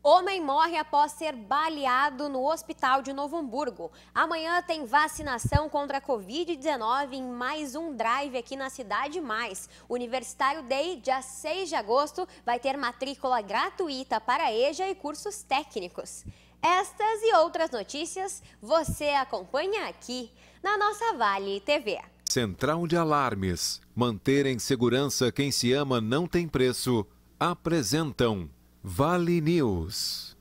Homem morre após ser baleado no hospital de Novo Hamburgo. Amanhã tem vacinação contra a Covid-19 em mais um drive aqui na Cidade Mais. Universitário Day, dia 6 de agosto, vai ter matrícula gratuita para EJA e cursos técnicos. Estas e outras notícias você acompanha aqui na nossa Vale TV. Central de Alarmes. Manter em segurança quem se ama não tem preço. Apresentam Vale News.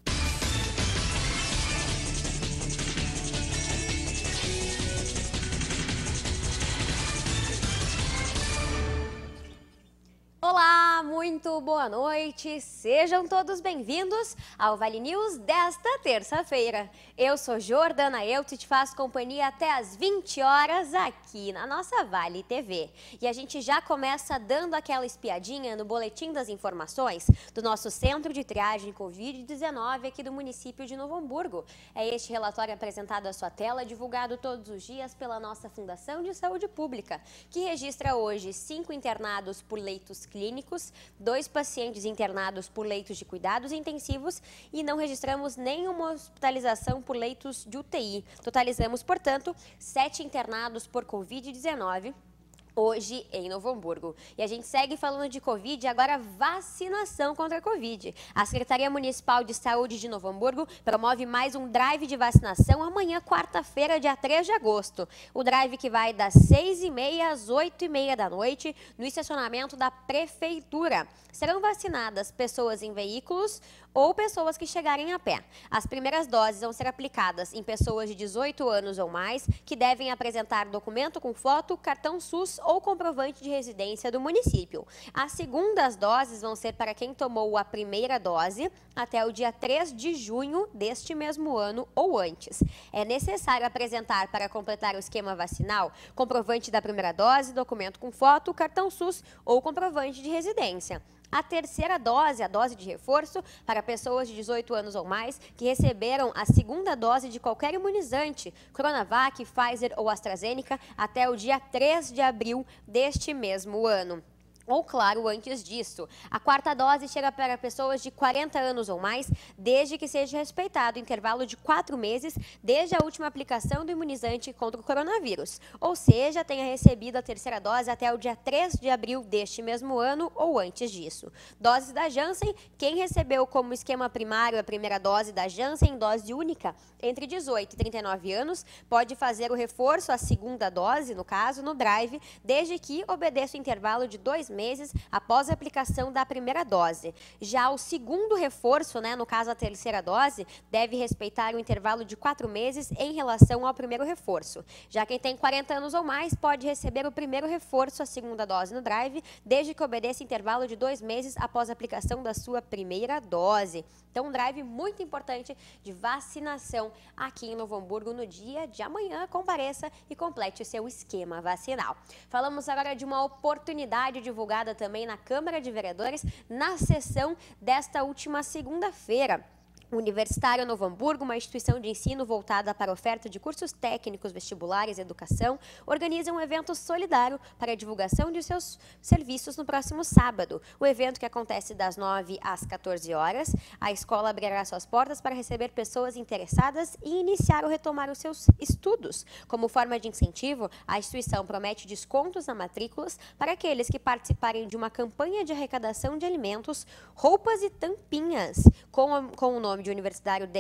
Olá, muito boa noite, sejam todos bem-vindos ao Vale News desta terça-feira. Eu sou Jordana Eltz e te faço companhia até às 20 horas aqui na nossa Vale TV. E a gente já começa dando aquela espiadinha no boletim das informações do nosso Centro de Triagem Covid-19 aqui do município de Novo Hamburgo. É este relatório apresentado à sua tela, divulgado todos os dias pela nossa Fundação de Saúde Pública, que registra hoje 5 internados por leitos clínicos, 2 pacientes internados por leitos de cuidados intensivos e não registramos nenhuma hospitalização por leitos de UTI. Totalizamos, portanto, 7 internados por Covid-19 hoje em Novo Hamburgo. E a gente segue falando de Covid, agora vacinação contra a Covid. A Secretaria Municipal de Saúde de Novo Hamburgo promove mais um drive de vacinação amanhã, quarta-feira, dia 3 de agosto. O drive que vai das 6h30 às 8h30 da noite no estacionamento da Prefeitura. Serão vacinadas pessoas em veículos ou pessoas que chegarem a pé. As primeiras doses vão ser aplicadas em pessoas de 18 anos ou mais que devem apresentar documento com foto, cartão SUS ou comprovante de residência do município. As segundas doses vão ser para quem tomou a primeira dose até o dia 3 de junho deste mesmo ano ou antes. É necessário apresentar para completar o esquema vacinal comprovante da primeira dose, documento com foto, cartão SUS ou comprovante de residência. A terceira dose, a dose de reforço, para pessoas de 18 anos ou mais que receberam a segunda dose de qualquer imunizante, Coronavac, Pfizer ou AstraZeneca, até o dia 3 de abril deste mesmo ano. Ou, claro, antes disso. A quarta dose chega para pessoas de 40 anos ou mais, desde que seja respeitado o intervalo de 4 meses desde a última aplicação do imunizante contra o coronavírus. Ou seja, tenha recebido a terceira dose até o dia 3 de abril deste mesmo ano ou antes disso. Doses da Janssen, quem recebeu como esquema primário a primeira dose da Janssen, dose única, entre 18 e 39 anos, pode fazer o reforço, a segunda dose, no caso, no drive, desde que obedeça o intervalo de 2 meses após a aplicação da primeira dose. Já o segundo reforço, no caso a terceira dose, deve respeitar o intervalo de 4 meses em relação ao primeiro reforço. Já quem tem 40 anos ou mais pode receber o primeiro reforço, a segunda dose no drive, desde que obedeça intervalo de 2 meses após a aplicação da sua primeira dose. Então, um drive muito importante de vacinação aqui em Novo Hamburgo no dia de amanhã. Compareça e complete o seu esquema vacinal. Falamos agora de uma oportunidade divulgada também na Câmara de Vereadores na sessão desta última segunda-feira. O Universitário Novo Hamburgo, uma instituição de ensino voltada para a oferta de cursos técnicos, vestibulares e educação, organiza um evento solidário para a divulgação de seus serviços no próximo sábado. O evento, que acontece das 9 às 14 horas, a escola abrirá suas portas para receber pessoas interessadas e iniciar ou retomar os seus estudos. Como forma de incentivo, a instituição promete descontos na matrículas para aqueles que participarem de uma campanha de arrecadação de alimentos, roupas e tampinhas, com o nome de Universitário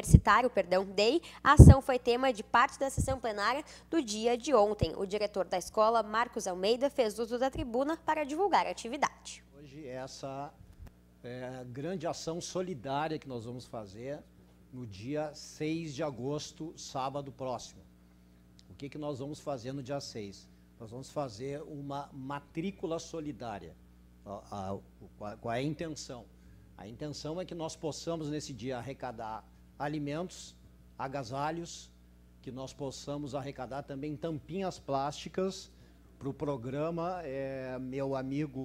Day. A ação foi tema de parte da sessão plenária do dia de ontem. O diretor da escola, Marcos Almeida, fez uso da tribuna para divulgar a atividade. Hoje essa é a grande ação solidária que nós vamos fazer no dia 6 de agosto, sábado próximo. O que nós vamos fazer no dia 6? Nós vamos fazer uma matrícula solidária. Qual é a intenção? A intenção é que nós possamos, nesse dia, arrecadar alimentos, agasalhos, que nós possamos arrecadar também tampinhas plásticas para o programa Melhor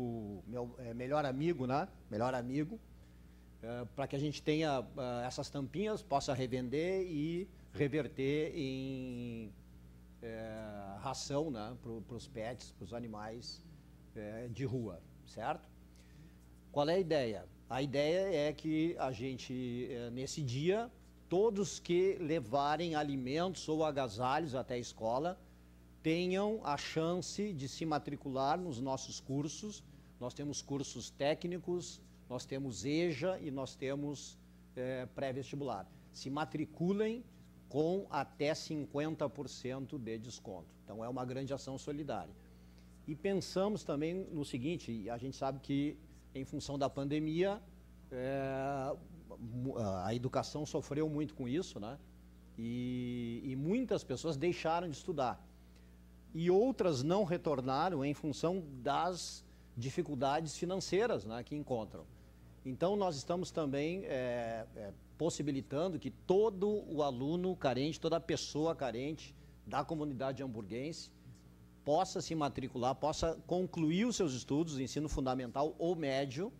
Amigo, para que a gente tenha essas tampinhas, possa revender e reverter em ração, para os pets, para os animais de rua, certo? Qual é a ideia? A ideia é que a gente, nesse dia, todos que levarem alimentos ou agasalhos até a escola tenham a chance de se matricular nos nossos cursos. Nós temos cursos técnicos, nós temos EJA e nós temos pré-vestibular. Se matriculem com até 50% de desconto. Então, é uma grande ação solidária. E pensamos também no seguinte, a gente sabe que, em função da pandemia, a educação sofreu muito com isso, né? E muitas pessoas deixaram de estudar. E outras não retornaram em função das dificuldades financeiras, né, que encontram. Então, nós estamos também possibilitando que todo o aluno carente, toda a pessoa carente da comunidade hamburguense possa se matricular, possa concluir os seus estudos, ensino fundamental ou médio,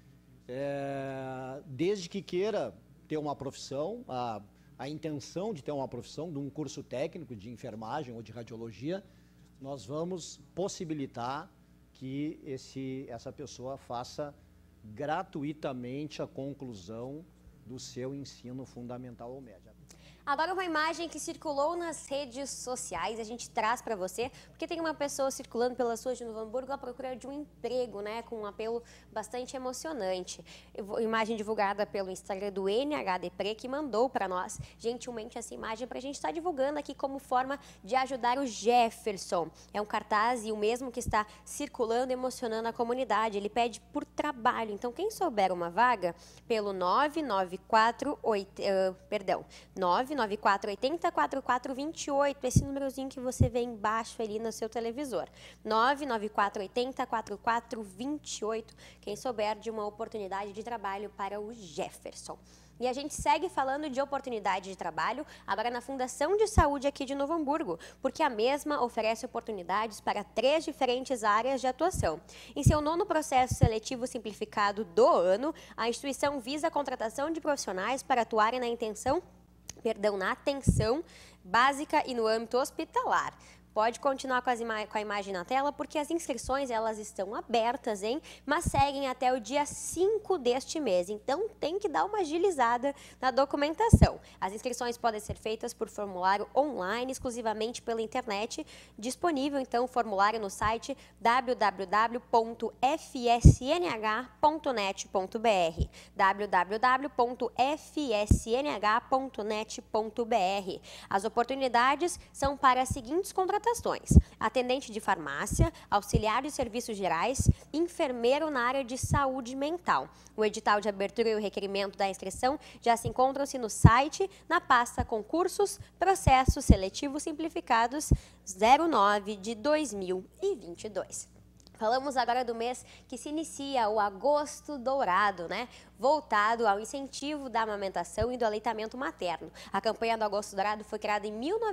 desde que queira ter uma profissão, a intenção de ter uma profissão, de um curso técnico de enfermagem ou de radiologia, nós vamos possibilitar que essa pessoa faça gratuitamente a conclusão do seu ensino fundamental ou médio. Agora uma imagem que circulou nas redes sociais, a gente traz para você, porque tem uma pessoa circulando pelas ruas de Novo Hamburgo à procura de um emprego, né, com um apelo bastante emocionante. Imagem divulgada pelo Instagram do NHDPRE, que mandou para nós, gentilmente, essa imagem para a gente estar divulgando aqui como forma de ajudar o Jefferson. É um cartaz e o mesmo que está circulando, emocionando a comunidade. Ele pede por trabalho. Então, quem souber uma vaga, pelo 99480-4428, esse númerozinho que você vê embaixo ali no seu televisor. 99480-4428, quem souber de uma oportunidade de trabalho para o Jefferson. E a gente segue falando de oportunidade de trabalho, agora na Fundação de Saúde aqui de Novo Hamburgo, porque a mesma oferece oportunidades para 3 diferentes áreas de atuação. Em seu 9º processo seletivo simplificado do ano, a instituição visa a contratação de profissionais para atuarem na na atenção básica e no âmbito hospitalar. Pode continuar com a imagem na tela, porque as inscrições elas estão abertas, hein? Mas seguem até o dia 5 deste mês, então tem que dar uma agilizada na documentação. As inscrições podem ser feitas por formulário online, exclusivamente pela internet, disponível então o formulário no site www.fsnh.net.br www.fsnh.net.br. As oportunidades são para as seguintes contratações: atendente de farmácia, auxiliar de serviços gerais, enfermeiro na área de saúde mental. O edital de abertura e o requerimento da inscrição já se encontram-se no site, na pasta Concursos, Processos Seletivos Simplificados 09 de 2022. Falamos agora do mês que se inicia, o Agosto Dourado, né? Voltado ao incentivo da amamentação e do aleitamento materno. A campanha do Agosto Dourado foi criada em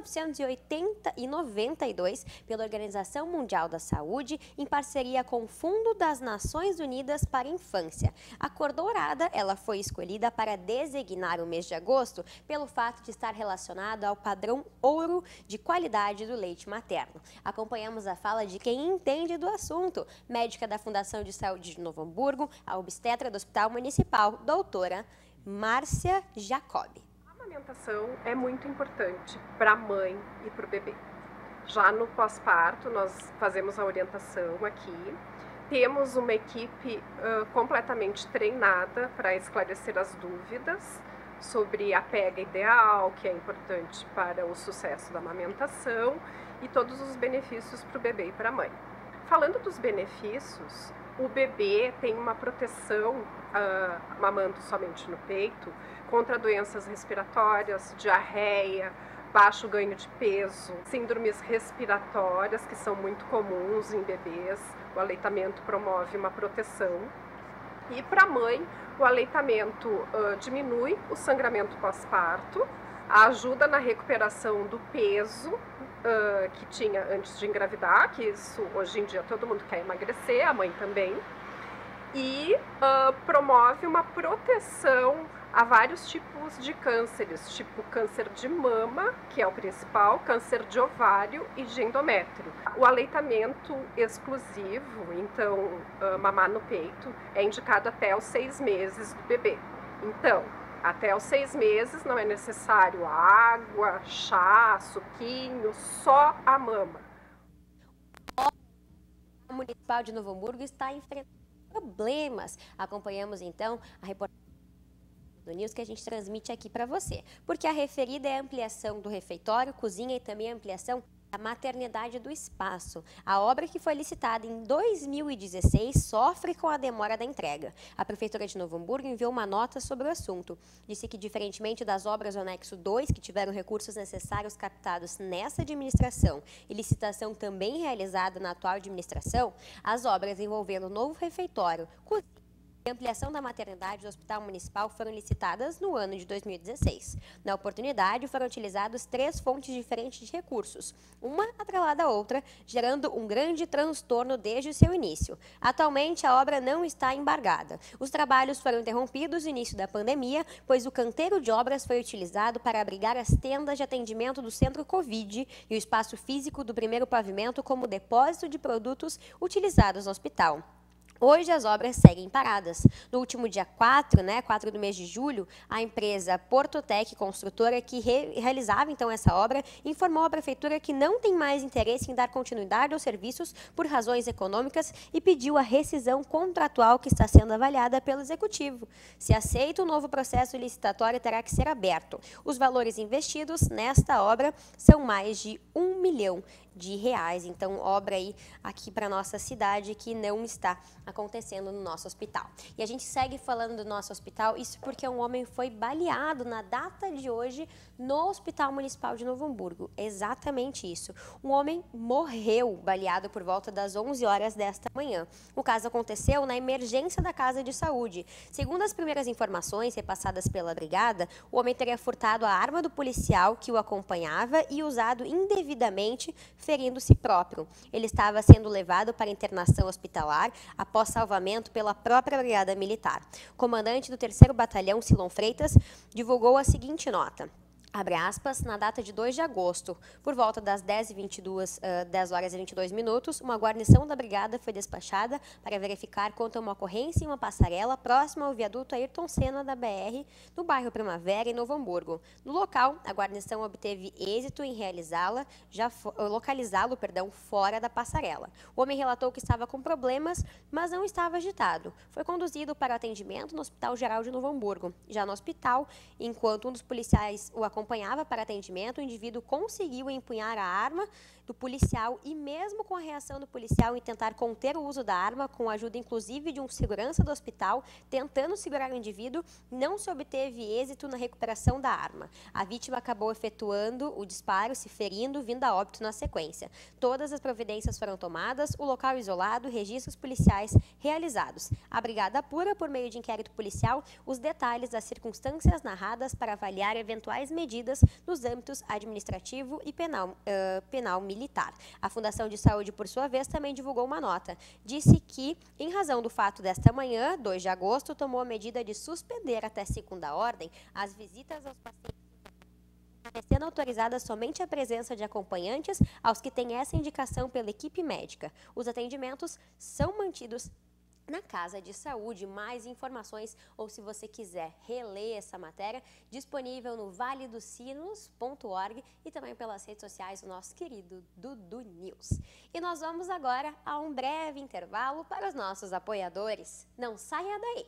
1992 pela Organização Mundial da Saúde, em parceria com o Fundo das Nações Unidas para a Infância. A cor dourada, ela foi escolhida para designar o mês de agosto pelo fato de estar relacionado ao padrão ouro de qualidade do leite materno. Acompanhamos a fala de quem entende do assunto, médica da Fundação de Saúde de Novo Hamburgo, a obstetra do Hospital Municipal, doutora Márcia Jacobi. A amamentação é muito importante para a mãe e para o bebê. Já no pós-parto, nós fazemos a orientação aqui. Temos uma equipe completamente treinada para esclarecer as dúvidas sobre a pega ideal, que é importante para o sucesso da amamentação, e todos os benefícios para o bebê e para a mãe. Falando dos benefícios, o bebê tem uma proteção, mamando somente no peito, contra doenças respiratórias, diarreia, baixo ganho de peso, síndromes respiratórias, que são muito comuns em bebês. O aleitamento promove uma proteção. E para a mãe, o aleitamento diminui o sangramento pós-parto, ajuda na recuperação do peso que tinha antes de engravidar, que isso hoje em dia todo mundo quer emagrecer, a mãe também, e promove uma proteção Há vários tipos de cânceres, tipo câncer de mama, que é o principal, câncer de ovário e de endométrio. O aleitamento exclusivo, então mamar no peito, é indicado até os 6 meses do bebê. Então, até os 6 meses não é necessário água, chá, suquinho, só a mama. O Municipal de Novo Hamburgo está enfrentando problemas. Acompanhamos então a reportagem do News que a gente transmite aqui para você, porque a referida é a ampliação do refeitório, cozinha e também a ampliação da maternidade do espaço. A obra, que foi licitada em 2016, sofre com a demora da entrega. A Prefeitura de Novo Hamburgo enviou uma nota sobre o assunto. Disse que, diferentemente das obras do anexo 2, que tiveram recursos necessários captados nessa administração e licitação também realizada na atual administração, as obras envolvendo o novo refeitório, cozinha e ampliação da maternidade do Hospital Municipal foram licitadas no ano de 2016. Na oportunidade, foram utilizadas 3 fontes diferentes de recursos, uma atrelada à outra, gerando um grande transtorno desde o seu início. Atualmente, a obra não está embargada. Os trabalhos foram interrompidos no início da pandemia, pois o canteiro de obras foi utilizado para abrigar as tendas de atendimento do Centro Covid e o espaço físico do primeiro pavimento como depósito de produtos utilizados no hospital. Hoje as obras seguem paradas. No último dia 4 do mês de julho, a empresa Portotec Construtora, que realizava então essa obra, informou à Prefeitura que não tem mais interesse em dar continuidade aos serviços por razões econômicas e pediu a rescisão contratual que está sendo avaliada pelo Executivo. Se aceita, o novo processo licitatório terá que ser aberto. Os valores investidos nesta obra são mais de R$1 milhão. Então, obra aí aqui para nossa cidade que não está acontecendo no nosso hospital. E a gente segue falando do nosso hospital, isso porque um homem foi baleado na data de hoje no Hospital Municipal de Novo Hamburgo. Exatamente isso. Um homem morreu baleado por volta das 11 horas desta manhã. O caso aconteceu na emergência da Casa de Saúde. Segundo as primeiras informações repassadas pela brigada, o homem teria furtado a arma do policial que o acompanhava e usado indevidamente, ferindo-se próprio. Ele estava sendo levado para internação hospitalar após salvamento pela própria Brigada Militar. O comandante do 3º Batalhão, Silon Freitas, divulgou a seguinte nota. Abre aspas, na data de 2 de agosto, por volta das 10 horas e 22 minutos, uma guarnição da brigada foi despachada para verificar quanto a uma ocorrência em uma passarela próxima ao viaduto Ayrton Senna da BR, no bairro Primavera, em Novo Hamburgo. No local, a guarnição obteve êxito em localizá-lo fora da passarela. O homem relatou que estava com problemas, mas não estava agitado. Foi conduzido para atendimento no Hospital Geral de Novo Hamburgo. Já no hospital, enquanto um dos policiais o acompanhava para atendimento, o indivíduo conseguiu empunhar a arma do policial e, mesmo com a reação do policial em tentar conter o uso da arma, com a ajuda inclusive de um segurança do hospital, tentando segurar o indivíduo, não se obteve êxito na recuperação da arma. A vítima acabou efetuando o disparo, se ferindo, vindo a óbito na sequência. Todas as providências foram tomadas, o local isolado, registros policiais realizados. A brigada apura, por meio de inquérito policial, os detalhes das circunstâncias narradas para avaliar eventuais medidas nos âmbitos administrativo e penal militar. A Fundação de Saúde, por sua vez, também divulgou uma nota. Disse que, em razão do fato desta manhã, 2 de agosto, tomou a medida de suspender até segunda ordem as visitas aos pacientes, sendo autorizada somente a presença de acompanhantes aos que têm essa indicação pela equipe médica. Os atendimentos são mantidos na Casa de Saúde. Mais informações, ou se você quiser reler essa matéria, disponível no valedosinos.org e também pelas redes sociais do nosso querido Dudu News. E nós vamos agora a um breve intervalo para os nossos apoiadores. Não saia daí!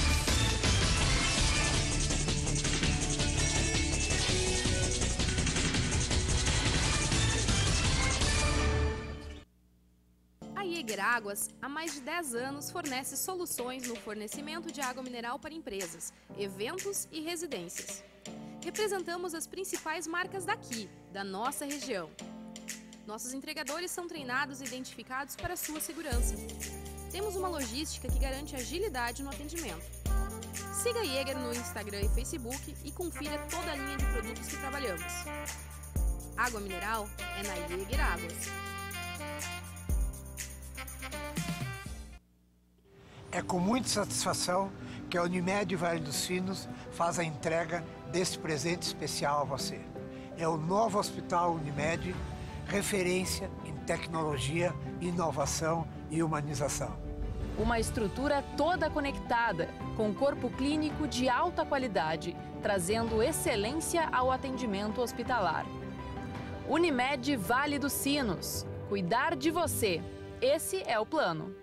A Jäger Águas, há mais de 10 anos, fornece soluções no fornecimento de água mineral para empresas, eventos e residências. Representamos as principais marcas daqui, da nossa região. Nossos entregadores são treinados e identificados para a sua segurança. Temos uma logística que garante agilidade no atendimento. Siga a Jäger no Instagram e Facebook e confira toda a linha de produtos que trabalhamos. Água mineral é na Jäger Águas. É com muita satisfação porque a Unimed Vale dos Sinos faz a entrega desse presente especial a você. É o novo Hospital Unimed, referência em tecnologia, inovação e humanização. Uma estrutura toda conectada, com corpo clínico de alta qualidade, trazendo excelência ao atendimento hospitalar. Unimed Vale dos Sinos. Cuidar de você. Esse é o plano.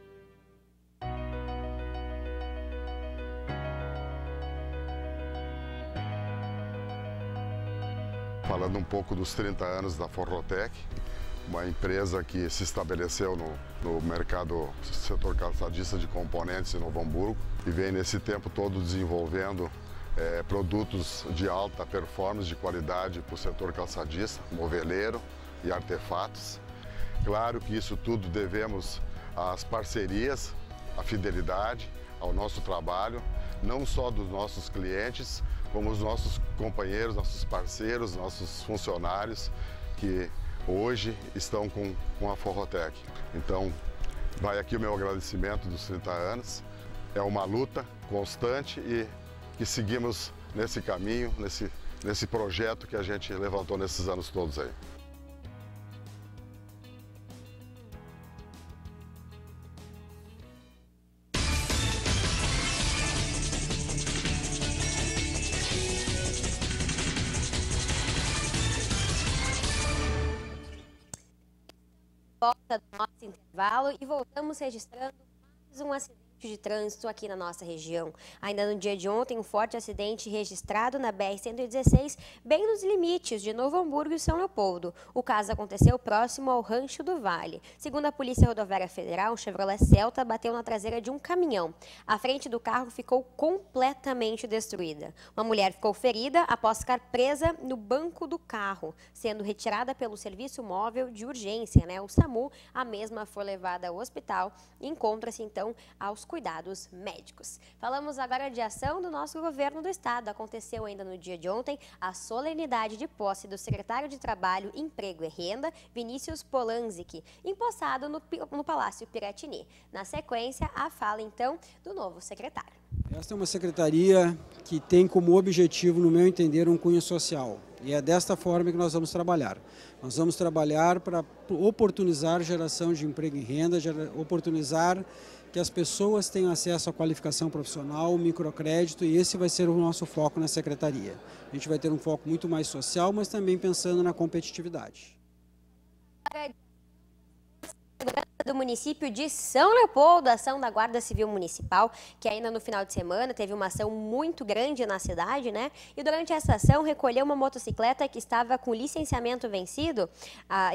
Falando um pouco dos 30 anos da Forrotec, uma empresa que se estabeleceu no mercado setor calçadista de componentes em Novo Hamburgo e vem nesse tempo todo desenvolvendo produtos de alta performance, de qualidade para o setor calçadista, moveleiro e artefatos. Claro que isso tudo devemos às parcerias, à fidelidade, ao nosso trabalho, não só dos nossos clientes, como os nossos companheiros, nossos parceiros, nossos funcionários que hoje estão com a Forrotec. Então, vai aqui o meu agradecimento dos 30 anos. É uma luta constante e que seguimos nesse caminho, nesse projeto que a gente levantou nesses anos todos aí. Volta do nosso intervalo e voltamos registrando mais um acidente de trânsito aqui na nossa região. Ainda no dia de ontem, um forte acidente registrado na BR-116, bem nos limites de Novo Hamburgo e São Leopoldo. O caso aconteceu próximo ao Rancho do Vale. Segundo a Polícia Rodoviária Federal, um Chevrolet Celta bateu na traseira de um caminhão. A frente do carro ficou completamente destruída. Uma mulher ficou ferida após ficar presa no banco do carro, sendo retirada pelo Serviço Móvel de Urgência, o SAMU. A mesma foi levada ao hospital e encontra-se, então, aos cuidados médicos. Falamos agora de ação do nosso governo do estado. Aconteceu ainda no dia de ontem a solenidade de posse do secretário de Trabalho, Emprego e Renda, Vinícius Polanzik, empossado no Palácio Piratini. Na sequência, a fala, então, do novo secretário. Esta é uma secretaria que tem como objetivo, no meu entender, um cunho social. E é desta forma que nós vamos trabalhar. Nós vamos trabalhar para oportunizar geração de emprego e renda, oportunizar que as pessoas tenham acesso à qualificação profissional, microcrédito, e esse vai ser o nosso foco na secretaria. A gente vai ter um foco muito mais social, mas também pensando na competitividade. Do município de São Leopoldo, a ação da Guarda Civil Municipal, que ainda no final de semana teve uma ação muito grande na cidade, E durante essa ação recolheu uma motocicleta que estava com licenciamento vencido há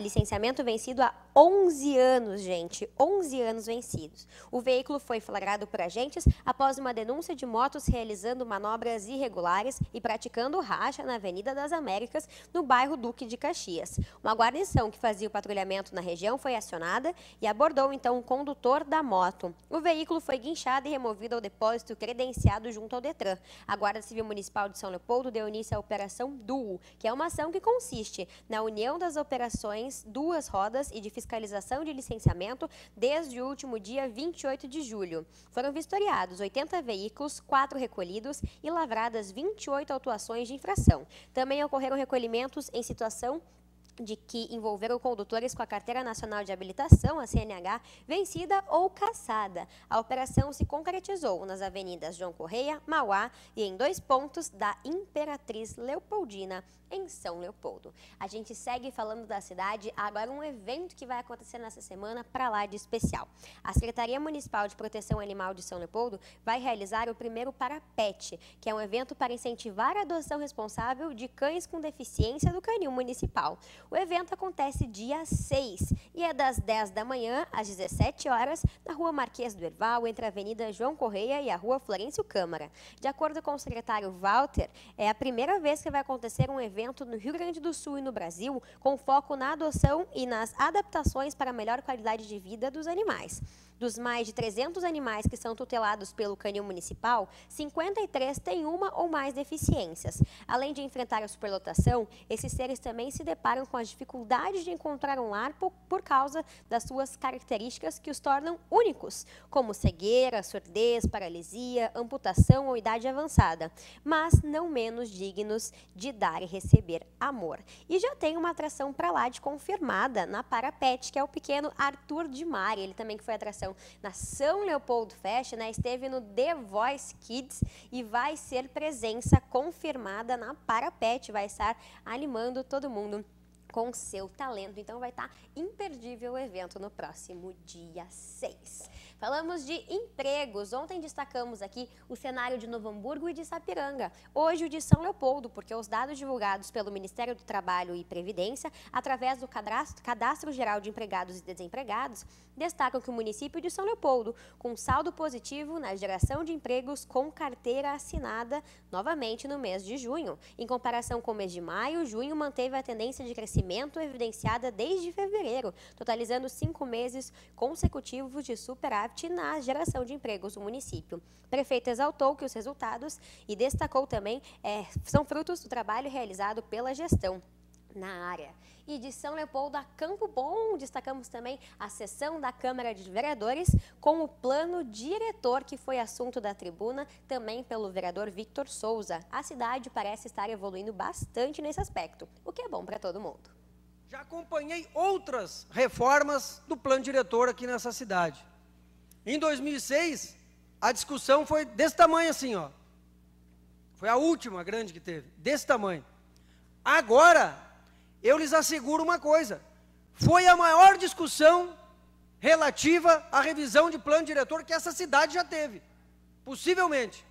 11 anos, gente, 11 anos vencidos. O veículo foi flagrado por agentes após uma denúncia de motos realizando manobras irregulares e praticando racha na Avenida das Américas, no bairro Duque de Caxias. Uma guarnição que fazia o patrulhamento na região foi acionada e abordou então o condutor da moto. O veículo foi guinchado e removido ao depósito credenciado junto ao Detran. A Guarda Civil Municipal de São Leopoldo deu início à Operação Duo, que é uma ação que consiste na união das operações Duas Rodas e de fiscalização de licenciamento desde o último dia 28 de julho. Foram vistoriados 80 veículos, 4 recolhidos e lavradas 28 autuações de infração. Também ocorreram recolhimentos em situação de que envolveram condutores com a Carteira Nacional de Habilitação, a CNH, vencida ou cassada. A operação se concretizou nas avenidas João Correia, Mauá e em 2 pontos da Imperatriz Leopoldina, em São Leopoldo. A gente segue falando da cidade, agora um evento que vai acontecer nessa semana para lá de especial. A Secretaria Municipal de Proteção Animal de São Leopoldo vai realizar o primeiro Parapet, que é um evento para incentivar a adoção responsável de cães com deficiência do canil municipal. O evento acontece dia 6 e é das 10 da manhã às 17 horas na Rua Marquês do Herval, entre a Avenida João Correia e a Rua Florencio Câmara. De acordo com o secretário Walter, é a primeira vez que vai acontecer um evento no Rio Grande do Sul e no Brasil com foco na adoção e nas adaptações para a melhor qualidade de vida dos animais. Dos mais de 300 animais que são tutelados pelo canil municipal, 53 têm uma ou mais deficiências. Além de enfrentar a superlotação, esses seres também se deparam com as dificuldades de encontrar um lar por causa das suas características que os tornam únicos, como cegueira, surdez, paralisia, amputação ou idade avançada, mas não menos dignos de dar e receber amor. E já tem uma atração para lá de confirmada na Parapet, que é o pequeno Arthur de Mari. Ele também que foi atração na São Leopoldo Fest, né? Esteve no The Voice Kids e vai ser presença confirmada na Parapet, vai estar animando todo mundo com seu talento. Então vai estar imperdível o evento no próximo dia 6. Falamos de empregos. Ontem destacamos aqui o cenário de Novo Hamburgo e de Sapiranga. Hoje o de São Leopoldo, porque os dados divulgados pelo Ministério do Trabalho e Previdência, através do Cadastro Geral de Empregados e Desempregados, destacam que o município de São Leopoldo, com saldo positivo na geração de empregos com carteira assinada novamente no mês de junho. Em comparação com o mês de maio, junho manteve a tendência de crescimento evidenciada desde fevereiro, totalizando 5 meses consecutivos de superávit na geração de empregos do município. O prefeito exaltou que os resultados e destacou também são frutos do trabalho realizado pela gestão na área. E de São Leopoldo a Campo Bom, destacamos também a sessão da Câmara de Vereadores com o plano diretor, que foi assunto da tribuna, também pelo vereador Victor Souza. A cidade parece estar evoluindo bastante nesse aspecto, o que é bom para todo mundo. Já acompanhei outras reformas do plano diretor aqui nessa cidade. Em 2006, a discussão foi desse tamanho assim, ó. Foi a última grande que teve, desse tamanho. Agora, eu lhes asseguro uma coisa, foi a maior discussão relativa à revisão de plano diretor que essa cidade já teve, possivelmente.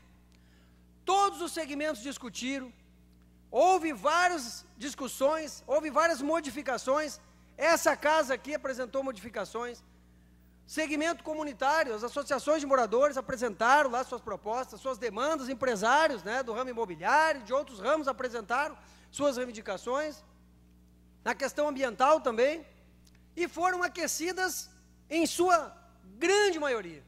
Todos os segmentos discutiram, houve várias discussões, houve várias modificações, essa casa aqui apresentou modificações, segmento comunitário, as associações de moradores apresentaram lá suas propostas, suas demandas, empresários, né, do ramo imobiliário, de outros ramos apresentaram suas reivindicações, na questão ambiental também, e foram aquecidas em sua grande maioria.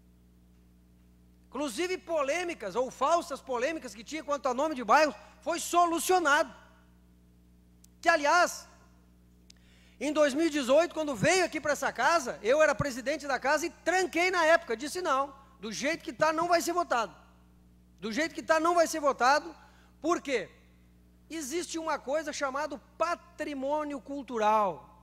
Inclusive polêmicas ou falsas polêmicas que tinha quanto a nome de bairros, foi solucionado. Que, aliás, em 2018, quando veio aqui para essa casa, eu era presidente da casa e tranquei na época, disse não, do jeito que está não vai ser votado. Do jeito que está não vai ser votado, por quê? Existe uma coisa chamada patrimônio cultural.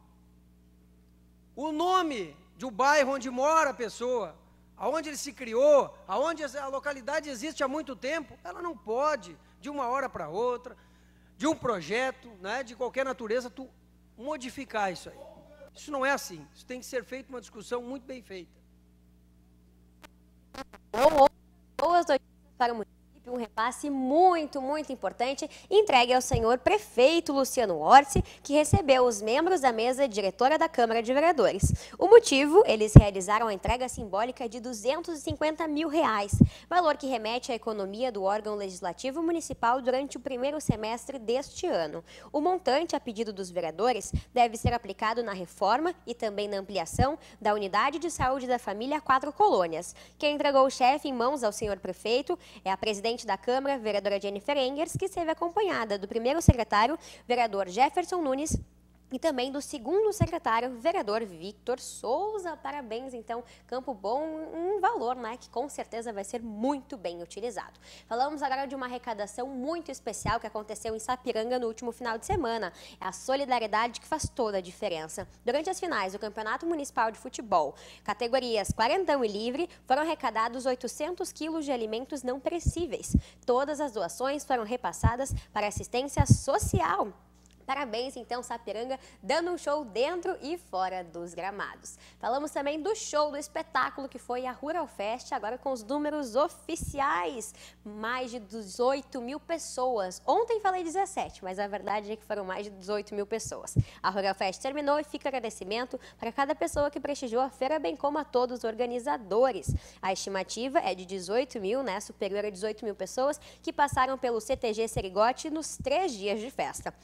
O nome do bairro onde mora a pessoa, aonde ele se criou, aonde a localidade existe há muito tempo, ela não pode, de uma hora para outra, de um projeto, né, de qualquer natureza, tu modificar isso aí. Isso não é assim. Isso tem que ser feito uma discussão muito bem feita. Boas notícias para o município. Um repasse muito importante entregue ao senhor prefeito Luciano Orsi, que recebeu os membros da mesa diretora da Câmara de Vereadores. O motivo, eles realizaram a entrega simbólica de R$250 mil, valor que remete à economia do órgão legislativo municipal durante o primeiro semestre deste ano. O montante, a pedido dos vereadores, deve ser aplicado na reforma e também na ampliação da unidade de saúde da família 4 Colônias. Quem entregou o chefe em mãos ao senhor prefeito é a presidente da Câmara, vereadora Jennifer Engers, que esteve acompanhada do primeiro secretário, vereador Jefferson Nunes, e também do segundo secretário, vereador Victor Souza. Parabéns, então, Campo Bom, um valor, né, que com certeza vai ser muito bem utilizado. Falamos agora de uma arrecadação muito especial que aconteceu em Sapiranga no último final de semana. É a solidariedade que faz toda a diferença. Durante as finais do Campeonato Municipal de Futebol, categorias quarentão e livre, foram arrecadados 800 quilos de alimentos não perecíveis. Todas as doações foram repassadas para assistência social. Parabéns, então, Sapiranga, dando um show dentro e fora dos gramados. Falamos também do show, do espetáculo que foi a Rural Fest, agora com os números oficiais. Mais de 18 mil pessoas. Ontem falei 17, mas a verdade é que foram mais de 18 mil pessoas. A Rural Fest terminou e fica agradecimento para cada pessoa que prestigiou a feira, bem como a todos os organizadores. A estimativa é de 18 mil, né, superior a 18 mil pessoas que passaram pelo CTG Serigote nos 3 dias de festa. O prefeito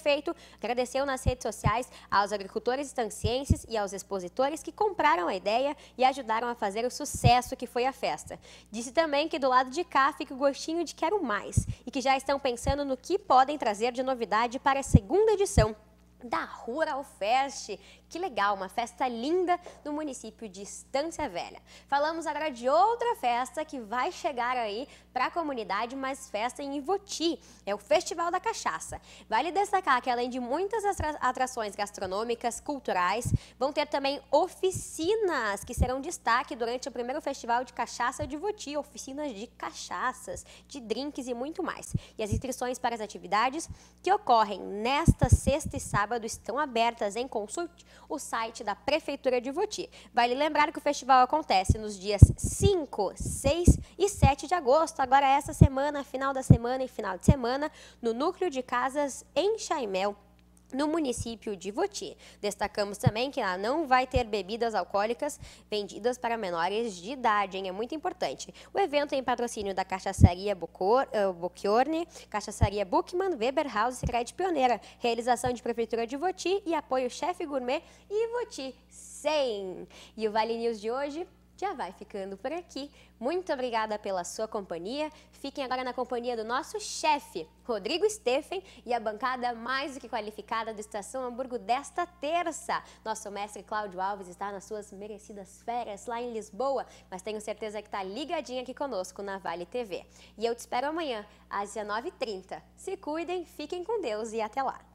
prefeito agradeceu nas redes sociais aos agricultores estancienses e aos expositores que compraram a ideia e ajudaram a fazer o sucesso que foi a festa. Disse também que do lado de cá fica o gostinho de quero mais e que já estão pensando no que podem trazer de novidade para a segunda edição da Rural Fest. Que legal, uma festa linda no município de Estância Velha. Falamos agora de outra festa que vai chegar aí para a comunidade, mas festa em Ivoti, é o Festival da Cachaça. Vale destacar que além de muitas atrações gastronômicas, culturais, vão ter também oficinas que serão destaque durante o primeiro Festival de Cachaça de Ivoti, oficinas de cachaças, de drinks e muito mais. E as inscrições para as atividades que ocorrem nesta sexta e sábado estão abertas, em consulte o site da Prefeitura de Ivoti. Vale lembrar que o festival acontece nos dias 5, 6 e 7 de agosto, agora essa semana, final da semana e final de semana, no Núcleo de Casas em Chaimel, no município de Ivoti. Destacamos também que lá não vai ter bebidas alcoólicas vendidas para menores de idade, hein? É muito importante. O evento é em patrocínio da Cachaçaria Bocchiorne, Cachaçaria Buchmann, Weber House e Cred Pioneira. Realização de Prefeitura de Ivoti e apoio Chefe Gourmet e Ivoti 100. E o Vale News de hoje já vai ficando por aqui. Muito obrigada pela sua companhia. Fiquem agora na companhia do nosso chefe, Rodrigo Steffen, e a bancada mais do que qualificada do Estação Hamburgo desta terça. Nosso mestre Cláudio Alves está nas suas merecidas férias lá em Lisboa, mas tenho certeza que está ligadinho aqui conosco na Vale TV. E eu te espero amanhã, às 19h30. Se cuidem, fiquem com Deus e até lá.